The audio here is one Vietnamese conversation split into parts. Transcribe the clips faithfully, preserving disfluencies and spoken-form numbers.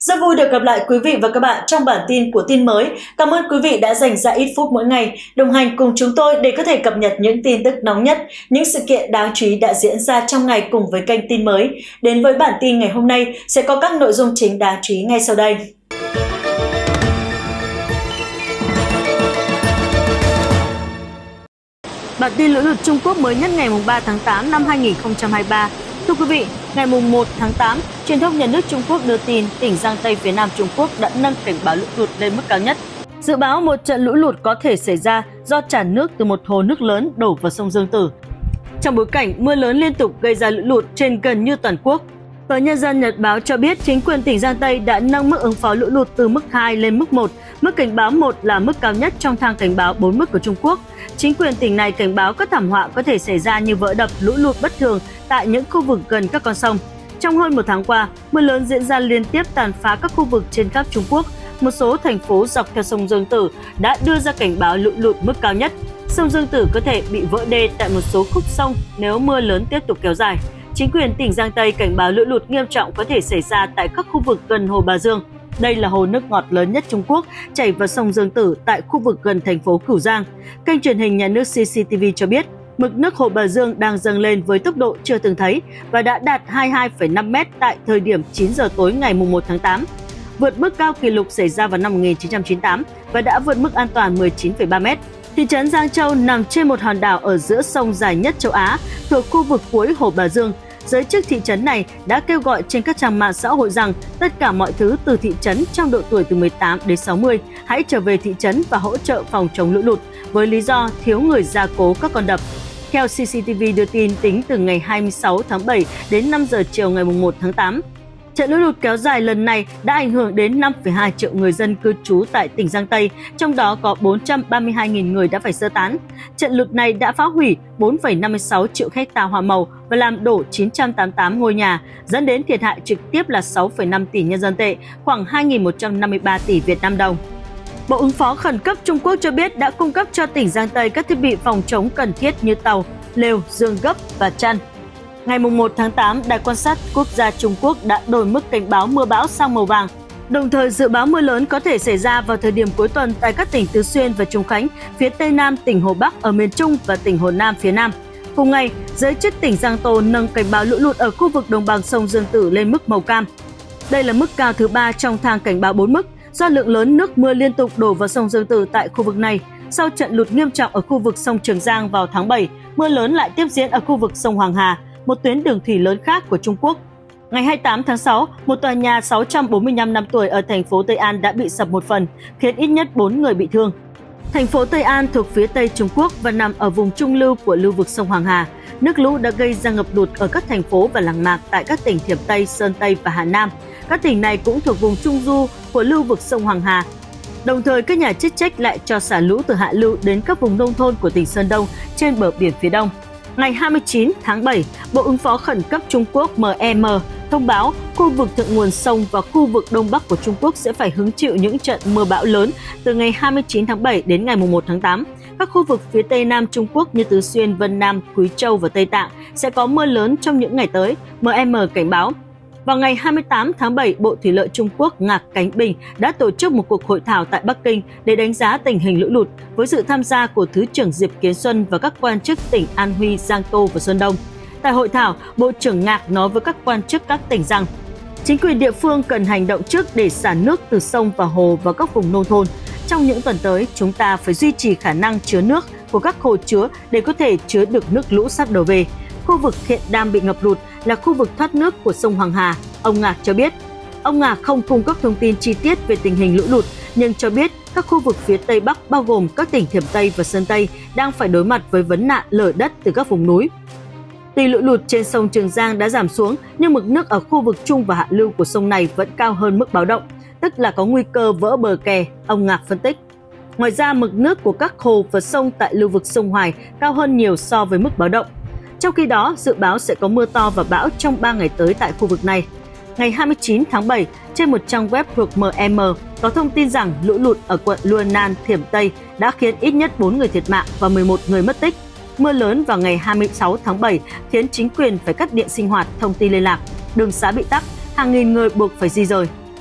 Rất vui được gặp lại quý vị và các bạn trong bản tin của tin mới. Cảm ơn quý vị đã dành ra ít phút mỗi ngày đồng hành cùng chúng tôi để có thể cập nhật những tin tức nóng nhất, những sự kiện đáng chú ý đã diễn ra trong ngày cùng với kênh tin mới. Đến với bản tin ngày hôm nay sẽ có các nội dung chính đáng chú ý ngay sau đây. Bản tin lũ lụt Trung Quốc mới nhất ngày ba tháng tám năm hai nghìn không trăm hai mươi ba. Thưa quý vị, ngày một tháng tám, truyền thông nhà nước Trung Quốc đưa tin tỉnh Giang Tây phía Nam Trung Quốc đã nâng cảnh báo lũ lụt lên mức cao nhất. Dự báo một trận lũ lụt có thể xảy ra do tràn nước từ một hồ nước lớn đổ vào sông Dương Tử. Trong bối cảnh mưa lớn liên tục gây ra lũ lụt trên gần như toàn quốc, Tờ Nhân dân Nhật báo cho biết chính quyền tỉnh Giang Tây đã nâng mức ứng phó lũ lụt từ mức hai lên mức một. Mức cảnh báo một là mức cao nhất trong thang cảnh báo bốn mức của Trung Quốc. Chính quyền tỉnh này cảnh báo các thảm họa có thể xảy ra như vỡ đập, lũ lụt bất thường tại những khu vực gần các con sông. Trong hơn một tháng qua, mưa lớn diễn ra liên tiếp tàn phá các khu vực trên khắp Trung Quốc. Một số thành phố dọc theo sông Dương Tử đã đưa ra cảnh báo lũ lụt mức cao nhất. Sông Dương Tử có thể bị vỡ đê tại một số khúc sông nếu mưa lớn tiếp tục kéo dài. Chính quyền tỉnh Giang Tây cảnh báo lũ lụt nghiêm trọng có thể xảy ra tại các khu vực gần hồ Bà Dương. Đây là hồ nước ngọt lớn nhất Trung Quốc, chảy vào sông Dương Tử tại khu vực gần thành phố Cửu Giang. Kênh truyền hình nhà nước xê xê tê vê cho biết, mực nước hồ Bà Dương đang dâng lên với tốc độ chưa từng thấy và đã đạt hai mươi hai phẩy năm mét tại thời điểm chín giờ tối ngày một tháng tám, vượt mức cao kỷ lục xảy ra vào năm một nghìn chín trăm chín mươi tám và đã vượt mức an toàn mười chín phẩy ba mét. Thị trấn Giang Châu nằm trên một hòn đảo ở giữa sông dài nhất châu Á, thuộc khu vực cuối hồ Bà Dương. Giới chức thị trấn này đã kêu gọi trên các trang mạng xã hội rằng tất cả mọi thứ từ thị trấn trong độ tuổi từ mười tám đến sáu mươi hãy trở về thị trấn và hỗ trợ phòng chống lũ lụt với lý do thiếu người gia cố các con đập. Theo xê xê tê vê đưa tin, tính từ ngày hai mươi sáu tháng bảy đến năm giờ chiều ngày một tháng tám, trận lũ lụt kéo dài lần này đã ảnh hưởng đến năm phẩy hai triệu người dân cư trú tại tỉnh Giang Tây, trong đó có bốn trăm ba mươi hai nghìn người đã phải sơ tán. Trận lụt này đã phá hủy bốn phẩy năm mươi sáu triệu ha hoa màu và làm đổ chín trăm tám mươi tám ngôi nhà, dẫn đến thiệt hại trực tiếp là sáu phẩy năm tỷ nhân dân tệ, khoảng hai nghìn một trăm năm mươi ba tỷ Việt Nam đồng. Bộ Ứng phó Khẩn cấp Trung Quốc cho biết đã cung cấp cho tỉnh Giang Tây các thiết bị phòng chống cần thiết như tàu, lều, giường gấp và chăn. Ngày một tháng tám, Đài quan sát quốc gia Trung Quốc đã đổi mức cảnh báo mưa bão sang màu vàng, đồng thời dự báo mưa lớn có thể xảy ra vào thời điểm cuối tuần tại các tỉnh Tứ Xuyên và Trùng Khánh, phía Tây Nam tỉnh Hồ Bắc ở miền Trung và tỉnh Hồ Nam phía Nam. Cùng ngày, giới chức tỉnh Giang Tô nâng cảnh báo lũ lụt ở khu vực đồng bằng sông Dương Tử lên mức màu cam. Đây là mức cao thứ ba trong thang cảnh báo bốn mức, do lượng lớn nước mưa liên tục đổ vào sông Dương Tử tại khu vực này. Sau trận lụt nghiêm trọng ở khu vực sông Trường Giang vào tháng bảy, mưa lớn lại tiếp diễn ở khu vực sông Hoàng Hà, một tuyến đường thủy lớn khác của Trung Quốc. Ngày hai mươi tám tháng sáu, một tòa nhà sáu trăm bốn mươi lăm năm tuổi ở thành phố Tây An đã bị sập một phần, khiến ít nhất bốn người bị thương. Thành phố Tây An thuộc phía Tây Trung Quốc và nằm ở vùng trung lưu của lưu vực sông Hoàng Hà. Nước lũ đã gây ra ngập lụt ở các thành phố và làng mạc tại các tỉnh Thiểm Tây, Sơn Tây và Hà Nam. Các tỉnh này cũng thuộc vùng trung du của lưu vực sông Hoàng Hà. Đồng thời, các nhà chức trách lại cho xả lũ từ hạ lưu đến các vùng nông thôn của tỉnh Sơn Đông trên bờ biển phía đông. Ngày hai mươi chín tháng bảy, Bộ Ứng phó Khẩn cấp Trung Quốc M E M thông báo khu vực thượng nguồn sông và khu vực Đông Bắc của Trung Quốc sẽ phải hứng chịu những trận mưa bão lớn từ ngày hai mươi chín tháng bảy đến ngày một tháng tám. Các khu vực phía Tây Nam Trung Quốc như Tứ Xuyên, Vân Nam, Quý Châu và Tây Tạng sẽ có mưa lớn trong những ngày tới, M E M cảnh báo. Vào ngày hai mươi tám tháng bảy, Bộ Thủy lợi Trung Quốc Ngạc Cánh Bình đã tổ chức một cuộc hội thảo tại Bắc Kinh để đánh giá tình hình lũ lụt với sự tham gia của Thứ trưởng Diệp Kiến Xuân và các quan chức tỉnh An Huy, Giang Tô và Sơn Đông. Tại hội thảo, Bộ trưởng Ngạc nói với các quan chức các tỉnh rằng chính quyền địa phương cần hành động trước để xả nước từ sông và hồ vào các vùng nông thôn. Trong những tuần tới, chúng ta phải duy trì khả năng chứa nước của các hồ chứa để có thể chứa được nước lũ sắp đổ về. Khu vực hiện đang bị ngập lụt là khu vực thoát nước của sông Hoàng Hà, ông Ngạc cho biết. Ông Ngạc không cung cấp thông tin chi tiết về tình hình lũ lụt, nhưng cho biết các khu vực phía Tây Bắc bao gồm các tỉnh Thiểm Tây và Sơn Tây đang phải đối mặt với vấn nạn lở đất từ các vùng núi. Tuy lũ lụt trên sông Trường Giang đã giảm xuống, nhưng mực nước ở khu vực trung và hạ lưu của sông này vẫn cao hơn mức báo động, tức là có nguy cơ vỡ bờ kè, ông Ngạc phân tích. Ngoài ra, mực nước của các hồ và sông tại lưu vực sông Hoài cao hơn nhiều so với mức báo động. Trong khi đó, dự báo sẽ có mưa to và bão trong ba ngày tới tại khu vực này. Ngày hai mươi chín tháng bảy, trên một trang web thuộc M E M có thông tin rằng lũ lụt ở quận Luonan, Thiểm Tây đã khiến ít nhất bốn người thiệt mạng và mười một người mất tích. Mưa lớn vào ngày hai mươi sáu tháng bảy khiến chính quyền phải cắt điện sinh hoạt, thông tin liên lạc, đường xá bị tắc, hàng nghìn người buộc phải di rời.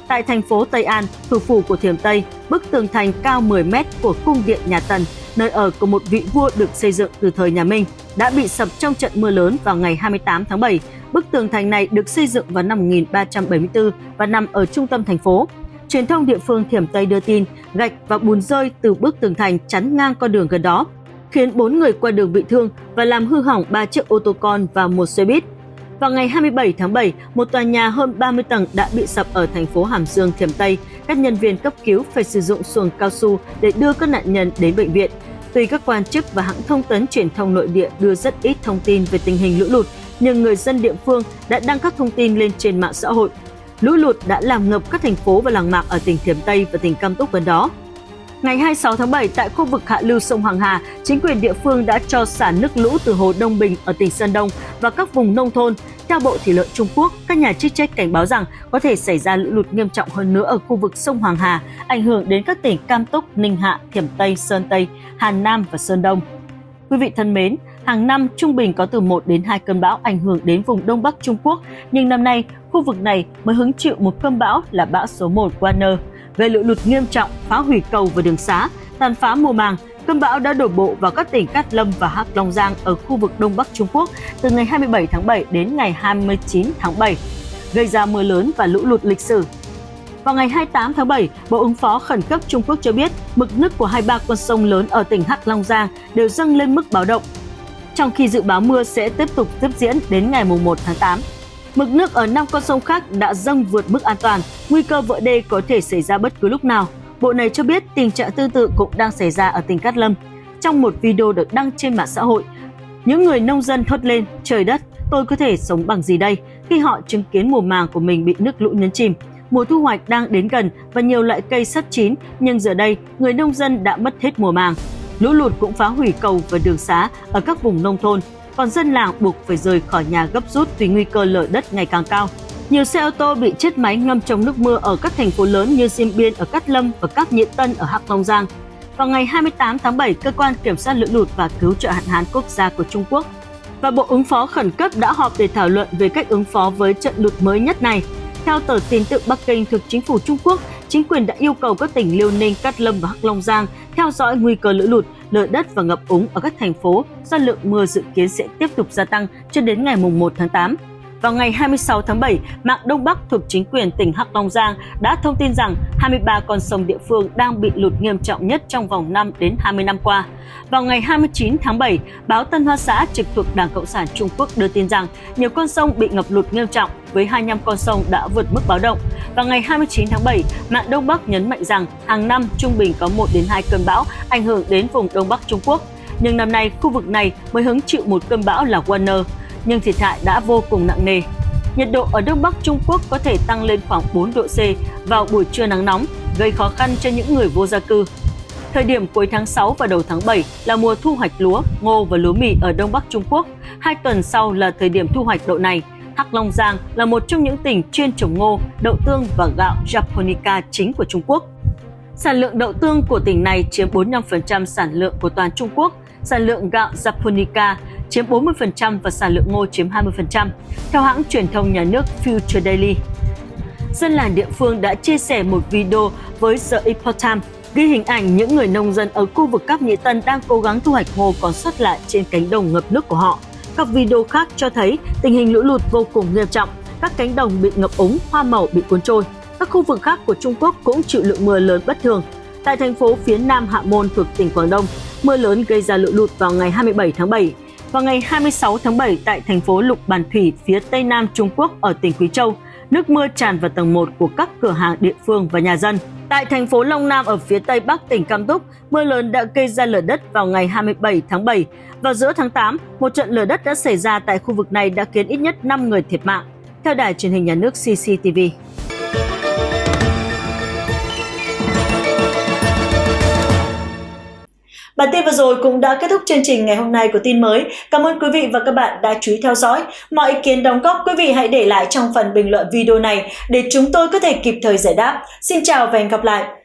Tại thành phố Tây An, thủ phủ của Thiểm Tây, bức tường thành cao mười mét của cung điện nhà Tần, nơi ở của một vị vua được xây dựng từ thời nhà Minh, đã bị sập trong trận mưa lớn vào ngày hai mươi tám tháng bảy. Bức tường thành này được xây dựng vào năm một nghìn ba trăm bảy mươi tư và nằm ở trung tâm thành phố. Truyền thông địa phương Thiểm Tây đưa tin gạch và bùn rơi từ bức tường thành chắn ngang con đường gần đó, khiến bốn người qua đường bị thương và làm hư hỏng ba chiếc ô tô con và một xe buýt. Vào ngày hai mươi bảy tháng bảy, một tòa nhà hơn ba mươi tầng đã bị sập ở thành phố Hàm Dương, Thiểm Tây. Các nhân viên cấp cứu phải sử dụng xuồng cao su để đưa các nạn nhân đến bệnh viện. Tuy các quan chức và hãng thông tấn truyền thông nội địa đưa rất ít thông tin về tình hình lũ lụt, nhưng người dân địa phương đã đăng các thông tin lên trên mạng xã hội. Lũ lụt đã làm ngập các thành phố và làng mạc ở tỉnh Thiểm Tây và tỉnh Cam Túc gần đó. Ngày hai mươi sáu tháng bảy, tại khu vực hạ lưu sông Hoàng Hà, chính quyền địa phương đã cho xả nước lũ từ hồ Đông Bình ở tỉnh Sơn Đông và các vùng nông thôn. Theo Bộ Thủy lợi Trung Quốc, các nhà chức trách cảnh báo rằng có thể xảy ra lũ lụt nghiêm trọng hơn nữa ở khu vực sông Hoàng Hà, ảnh hưởng đến các tỉnh Cam Túc, Ninh Hạ, Thiểm Tây, Sơn Tây, Hà Nam và Sơn Đông. Quý vị thân mến, hàng năm trung bình có từ một đến hai cơn bão ảnh hưởng đến vùng Đông Bắc Trung Quốc, nhưng năm nay khu vực này mới hứng chịu một cơn bão là bão số một Warner, gây lũ lụt nghiêm trọng, phá hủy cầu và đường xá, tàn phá mùa màng. Cơn bão đã đổ bộ vào các tỉnh Cát Lâm và Hắc Long Giang ở khu vực Đông Bắc Trung Quốc từ ngày hai mươi bảy tháng bảy đến ngày hai mươi chín tháng bảy, gây ra mưa lớn và lũ lụt lịch sử. Vào ngày hai mươi tám tháng bảy, Bộ ứng phó khẩn cấp Trung Quốc cho biết mực nước của hai mươi ba con sông lớn ở tỉnh Hắc Long Giang đều dâng lên mức báo động, trong khi dự báo mưa sẽ tiếp tục tiếp diễn đến ngày mùng một tháng tám. Mực nước ở năm con sông khác đã dâng vượt mức an toàn, nguy cơ vỡ đê có thể xảy ra bất cứ lúc nào. Bộ này cho biết tình trạng tương tự cũng đang xảy ra ở tỉnh Cát Lâm. Trong một video được đăng trên mạng xã hội, những người nông dân thốt lên, trời đất, tôi có thể sống bằng gì đây, khi họ chứng kiến mùa màng của mình bị nước lũ nhấn chìm. Mùa thu hoạch đang đến gần và nhiều loại cây sắp chín, nhưng giờ đây người nông dân đã mất hết mùa màng. Lũ lụt cũng phá hủy cầu và đường xá ở các vùng nông thôn, còn dân làng buộc phải rời khỏi nhà gấp rút vì nguy cơ lở đất ngày càng cao. Nhiều xe ô tô bị chết máy ngâm trong nước mưa ở các thành phố lớn như Diêm Biên ở Cát Lâm và Cáp Nhĩ Tân ở Hắc Long Giang. Vào ngày hai mươi tám tháng bảy, Cơ quan Kiểm soát Lũ lụt và Cứu trợ Hạn hán Quốc gia của Trung Quốc và Bộ ứng phó khẩn cấp đã họp để thảo luận về cách ứng phó với trận lụt mới nhất này. Theo tờ tin tức Bắc Kinh thuộc chính phủ Trung Quốc, chính quyền đã yêu cầu các tỉnh Liêu Ninh, Cát Lâm và Hắc Long Giang theo dõi nguy cơ lũ lụt, lở đất và ngập úng ở các thành phố do lượng mưa dự kiến sẽ tiếp tục gia tăng cho đến ngày mùng một tháng tám. Vào ngày hai mươi sáu tháng bảy, mạng Đông Bắc thuộc chính quyền tỉnh Hắc Long Giang đã thông tin rằng hai mươi ba con sông địa phương đang bị lụt nghiêm trọng nhất trong vòng năm đến hai mươi năm qua. Vào ngày hai mươi chín tháng bảy, báo Tân Hoa Xã trực thuộc Đảng Cộng sản Trung Quốc đưa tin rằng nhiều con sông bị ngập lụt nghiêm trọng với hai mươi lăm con sông đã vượt mức báo động. Vào ngày hai mươi chín tháng bảy, mạng Đông Bắc nhấn mạnh rằng hàng năm trung bình có một đến hai cơn bão ảnh hưởng đến vùng Đông Bắc Trung Quốc. Nhưng năm nay, khu vực này mới hứng chịu một cơn bão là Warner, nhưng thiệt hại đã vô cùng nặng nề. Nhiệt độ ở Đông Bắc Trung Quốc có thể tăng lên khoảng bốn độ C vào buổi trưa nắng nóng, gây khó khăn cho những người vô gia cư. Thời điểm cuối tháng sáu và đầu tháng bảy là mùa thu hoạch lúa, ngô và lúa mì ở Đông Bắc Trung Quốc. Hai tuần sau là thời điểm thu hoạch đậu nành. Hắc Long Giang là một trong những tỉnh chuyên trồng ngô, đậu tương và gạo Japonica chính của Trung Quốc. Sản lượng đậu tương của tỉnh này chiếm bốn mươi lăm phần trăm sản lượng của toàn Trung Quốc, sản lượng gạo Japonica chiếm bốn mươi phần trăm và sản lượng ngô chiếm hai mươi phần trăm, theo hãng truyền thông nhà nước Future Daily. Dân làng địa phương đã chia sẻ một video với The Epoch Times ghi hình ảnh những người nông dân ở khu vực Cáp Nhĩ Tân đang cố gắng thu hoạch ngô còn sót lại trên cánh đồng ngập nước của họ. Các video khác cho thấy tình hình lũ lụt vô cùng nghiêm trọng, các cánh đồng bị ngập úng, hoa màu bị cuốn trôi. Các khu vực khác của Trung Quốc cũng chịu lượng mưa lớn bất thường. Tại thành phố phía Nam Hạ Môn thuộc tỉnh Quảng Đông, mưa lớn gây ra lũ lụt vào ngày hai mươi bảy tháng bảy. Vào ngày hai mươi sáu tháng bảy, tại thành phố Lục Bàn Thủy phía Tây Nam Trung Quốc ở tỉnh Quý Châu, nước mưa tràn vào tầng một của các cửa hàng địa phương và nhà dân. Tại thành phố Long Nam ở phía Tây Bắc tỉnh Cam Túc, mưa lớn đã gây ra lở đất vào ngày hai mươi bảy tháng bảy. Vào giữa tháng tám, một trận lở đất đã xảy ra tại khu vực này đã khiến ít nhất năm người thiệt mạng, theo đài truyền hình nhà nước xê xê tê vê. Bản tin vừa rồi cũng đã kết thúc chương trình ngày hôm nay của tin mới. Cảm ơn quý vị và các bạn đã chú ý theo dõi. Mọi ý kiến đóng góp quý vị hãy để lại trong phần bình luận video này để chúng tôi có thể kịp thời giải đáp. Xin chào và hẹn gặp lại!